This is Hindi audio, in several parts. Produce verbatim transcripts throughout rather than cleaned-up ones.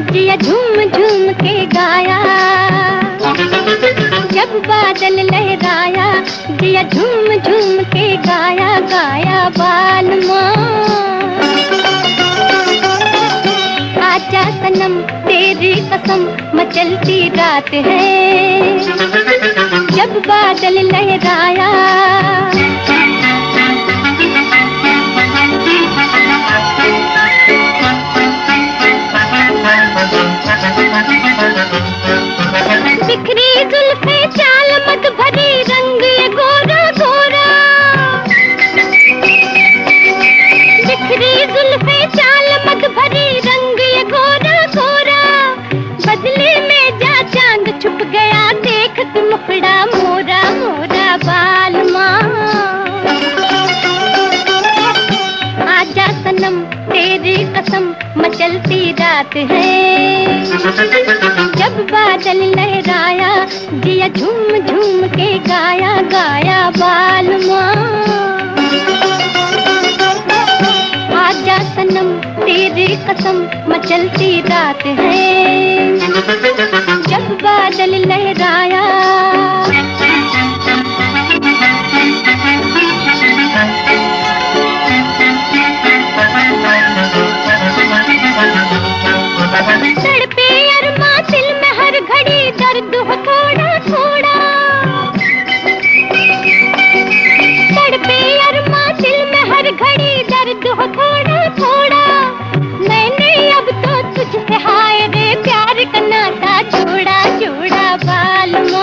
जिया झूम झूम के गाया। जब बादल लहराया जिया झूम झूम के गाया गाया बालमा। आजा सनम तेरी कसम मचलती रात है। जब बादल लहराया बिखरी जुल्फे चाल मत भरी रंग ये गोरा गोरा। बिखरी जुल्फे चाल मत भरी रंग ये गोरा गोरा। बदले में जा चांद छुप गया देख तू मुखड़ा मोरा मोरा बालमा। आजा सनम तेरी कसम मचलती रात है। जब बादल लहराया जिया झूम झूम के गाया गाया बालमा। आजा सनम तेरी कसम मचलती रात है। जब बादल लहराया तड़पे अरमा दिल में हर घड़ी दर्द हो थोड़ा थोड़ा। तड़पे अरमा दिल में हर घड़ी दर्द हो थोड़ा थोड़ा। मैंने अब तो तुझसे हाय रे प्यार का नाता छोड़ा छोड़ा बालमा।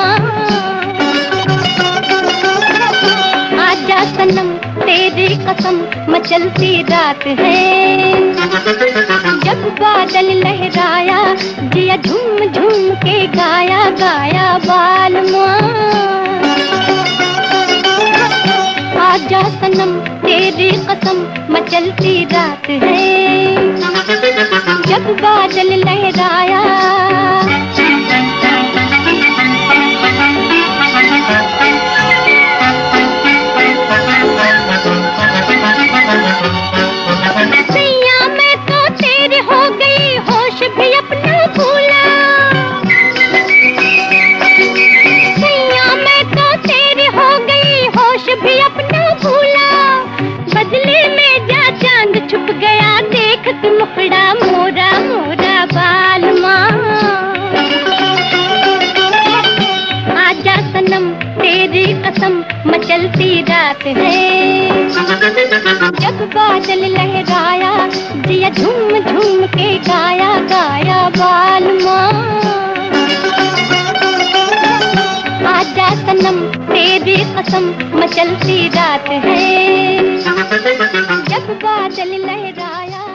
आजा सनम तेरी कसम मचलती रात है। जब बादल लहराया जिया झूम झूम के गाया गाया बालमा। आजा सनम तेरी कसम मचलती रात है। जब बादल लहराया हो गई होश भी अपना भूला। सैया मैं तो तेरी हो गई होश भी अपना भूला। बदले में जा चांद छुप गया देख तू मुखड़ा मोरा मोरा बालमा। आजा सनम तेरी कसम मचलती रात है। जब बादल लहराया जिया झूम झूम के गाया गाया बालमा। आजा सनम तेरी कसम मचलती रात है। जब बादल लहराया